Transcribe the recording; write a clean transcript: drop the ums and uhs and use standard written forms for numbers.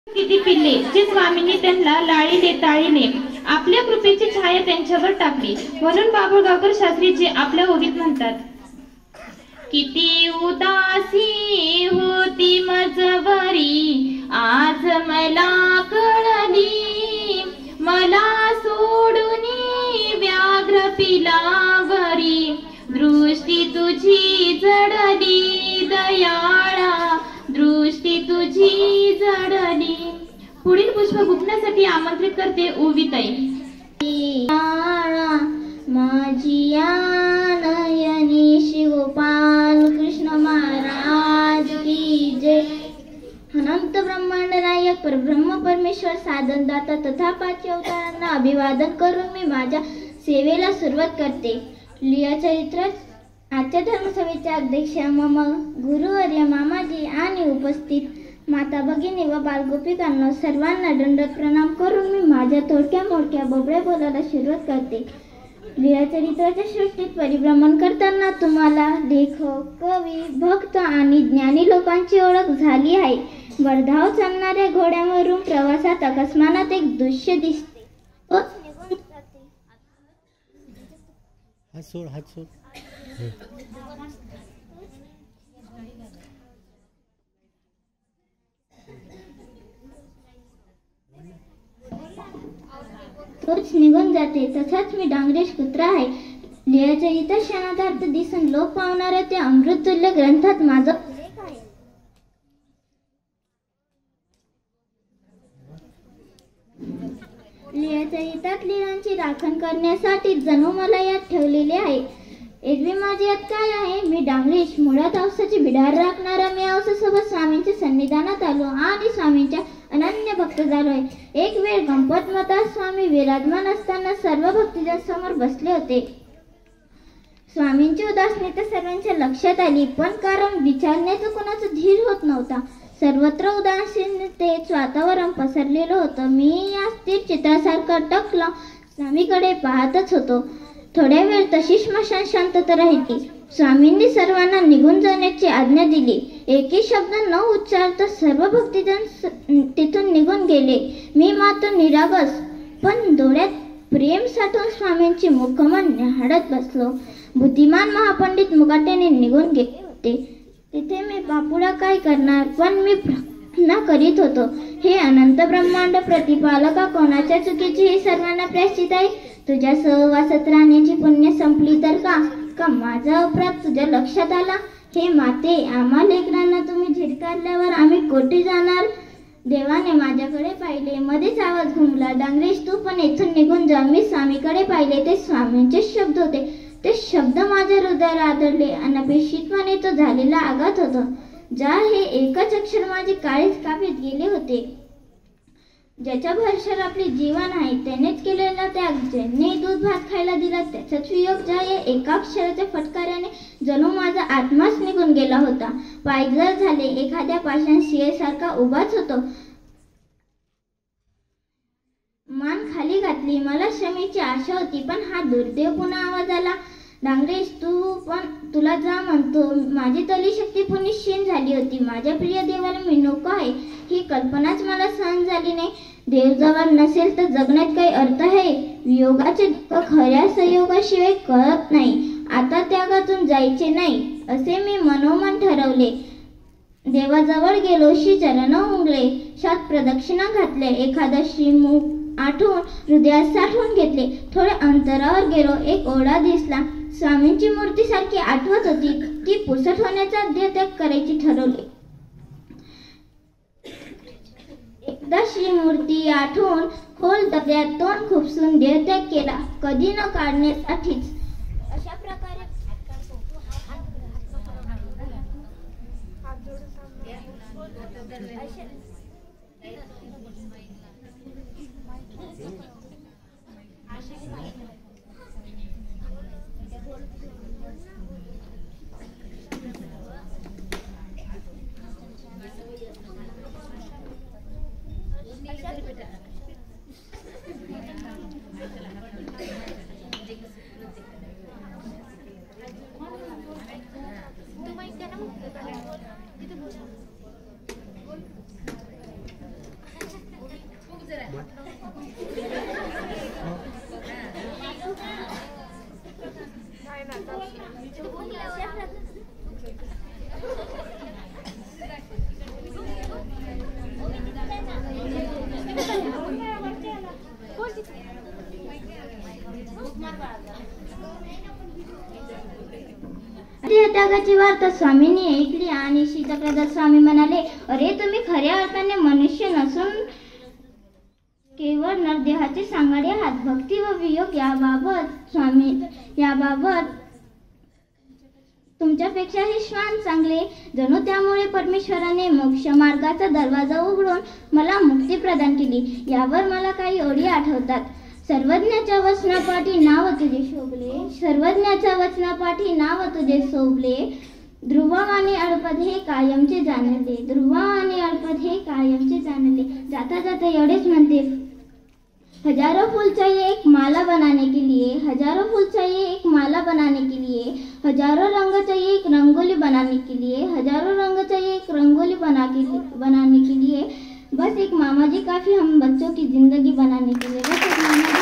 किती पिल्ले जे स्वामींनी त्यांना लाळीले ताळीने आपल्या कृपेची छाया त्यांच्यावर टाकली. म्हणून बाभुळगावकर शास्त्रीजी आपल्या ओवीत म्हणतात, किती उदासी होती मजवरी आज मला कळली, मला सोडून व्याघ्र पिलावरी दृष्टी तुझी जडली दयाळा, दृष्टी तुझी जडली. पुढील पुष्प गुंफण्यासाठी आमंत्रित करते ओवीताई. माझी नयनी शिवपाल कृष्ण महाराज की जय. अनंत ब्रह्मांड नायक परब्रह्म परमेश्वर साधन दाता तथा पाच अवतारांना अभिवादन करून मी माझ्या सेवेला सुरुवात करते. लिया चरित्र आजच्या धर्मसभेच्या अध्यक्ष मम गुरुवर्य मामाजी आणि उपस्थित माता भगिनी व बालगोपिकांना सर्वांना दंडवत प्रणाम करून मी माझ्या थोडक्या मोडक्या बोबड्या बोलायला सुरुवात करते. लीळाचरित्राच्या सृष्टीत परिभ्रमण करताना तुम्हाला लेखक, कवी, भक्त आणि ज्ञानी लोकांची ओळख झाली आहे. वर्धाव चालणाऱ्या घोड्यावरून प्रवासात अकस्मात एक दृश्य दिसते. तोच निघून जाते. तसाच मी डांगरेश कुत्रा आहे. लिहायच्या इतर क्षणार्थ दिसून लोक पावणाऱ्या त्या अमृततुल्य ग्रंथात माझा उल्लेख आहे. लिहायच्या इतर लीळांची राखण करण्यासाठी जणू मला यात ठेवलेले आहे. एरवी माझे यात काय आहे? मी डांगरेश, मुळात औसाची बिडार राखणारा मी औसासोबत स्वामींच्या सन्निधानात आलो आणि स्वामींच्या अनन्य भक्त झालोय. एक वेळ गणपत मतात स्वामी विराजमान असताना सर्व भक्तजन समोर बसले होते. स्वामींची उदासीनता सर्वांच्या लक्षात आली, पण कारण विचारण्याचं कोणाचं धीर होत नव्हता. सर्वत्र उदासीनतेच वातावरण पसरलेलं होतं. मी या स्थिर चित्रासारखं टकलं स्वामीकडे पाहतच होतो. थोड्या वेळ तशी स्मशान शांतता राहिली. स्वामींनी सर्वांना निघून जाण्याची आज्ञा दिली. एकही शब्द न उच्चारता सर्व भक्तजन तिथून निघून गेले. मी मात्र निरागस पण डोळ्यात प्रेम साठवून स्वामींची मुखमन निहाळत बसलो. बुद्धिमान महापंडित मुकाट्याने निघून गेले होते. तिथे मी बापुडा काय करणार, पण मी प्रार्थना करीत होतो. हे अनंत ब्रह्मांड प्रतिपालका, कोणाच्या चुकीची ही सर्वांना प्रायश्चित आहे. तुझ्या सहवासात राहण्याची पुण्य संपली तर का माझा अपराध तुझ्या लक्षात आला? हे माते, आम्हा लेकरांना तुम्ही झिडकारल्यावर आम्ही कोठे जाणार? देवाने माझ्याकडे पाहिले. मध्येच आवाज घुमला, डांगरेश तू पण येथून निघून जा. मी स्वामीकडे पाहिले. ते स्वामींचे शब्द होते. ते शब्द माझ्या हृदयाला आदळले. अनपेक्षितपणे तो झालेला आघात होता. ज्या हे एकच अक्षर माझे काळीच कापीत गेले होते. ज्याच्या भरवशावर आपले जीवन आहे त्यानेच केलेला त्याग, ज्याने दूध भात खायला दिला त्याचाच वियोग, ज्या या एका अक्षराच्या फटकाऱ्याने जणू माझा आत्माच निघून गेला होता. पायजळ झाले. एखाद्या पाषाण शिळेसारखा उभाच होतो. मान खाली घातली. मला क्षमेची आशा होती, पण हा दुर्दैव पुन्हा आवाज आला. डांगरेश तुला जा म्हणतो. माझी तली शक्ती पुन्हा क्षीण झाली होती. माझ्या प्रिय देवाला मी नको आहे ही कल्पनाच मला सहन झाली नाही. देव जवळ नसेल तर जगण्यात काही अर्थ आहे? वियोगाचे दुःख खऱ्या संयोगाशिवाय कळत नाही. आता त्यागातून जायचे नाही असे मी मनोमन ठरवले. देवाजवळ गेलो. चरण उंगले. शात प्रदक्षिणा घातल्या. एखादा श्रीमुख आठवून हृदयात साठवून घेतले. थोड्या अंतरावर गेलो. एक ओढा दिसला. स्वामींची मूर्ती सारखी आठवत होती. ती पुसट होण्याचा देहत्याग करायची ठरवले. एकदा श्रीमूर्ती आठवून खोल दगडात तोंड खुपसून देहत्याग केला. कधी न काढण्यासाठीच. अशा प्रकारे त्यागाची वार्ता स्वामींनी ऐकली आणि शीतप्रसाद स्वामी म्हणाले, अरे तुम्ही खऱ्या अर्थाने मनुष्य नसून केवळ नरदेहाचे सांगाडे आहात. भक्ती व वियोग याबाबत तुमच्यापेक्षाही श्वान चांगले. जणू त्यामुळे परमेश्वराने मोक्ष मार्गाचा दरवाजा उघडून मला मुक्ती प्रदान केली. यावर मला काही ओळी आठवतात. सर्वज्ञाच्या वचनापाठी नाव तुझे शोभले, सर्वज्ञाच्या वचनापाठी नाव तुझे शोभले. ध्रुववाणी अडपद हे कायमचे जाणले, ध्रुववाणी अडपद हे कायमचे जाणले. जाता जाता एवढेच म्हणते, हजारों फूल चाहिए एक माला बनाने के लिए, हजारों फूल चाहिए एक माला बनाने के लिए, हजारों रंग चाहिए एक रंगोली बनाने के लिए, हजारों रंग चाहिए एक रंगोली बनाने के लिए. बस एक मामा जी काफी हम बच्चों की जिंदगी बनाने के लिए. बस एक मामा जी